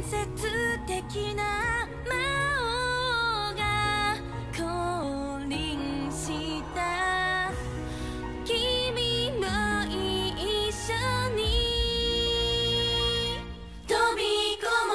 説的な魔王が降臨した。君も一緒に飛び込も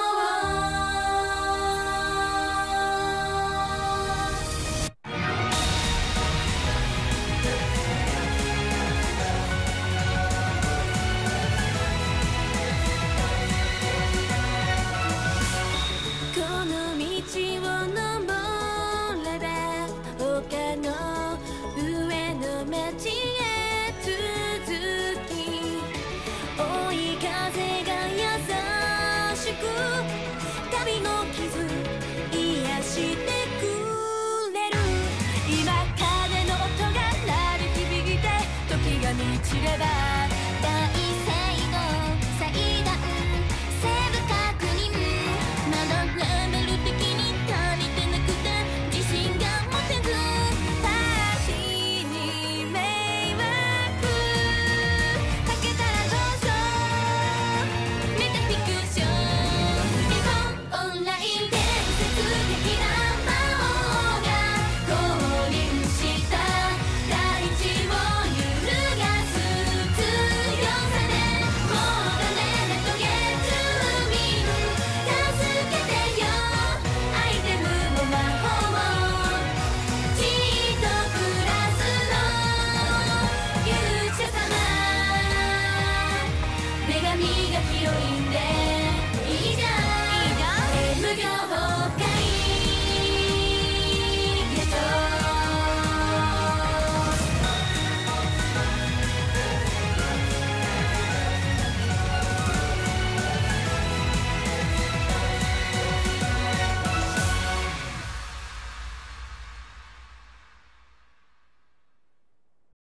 この道を登れば丘の上の街へ続き、追い風が優しく旅の傷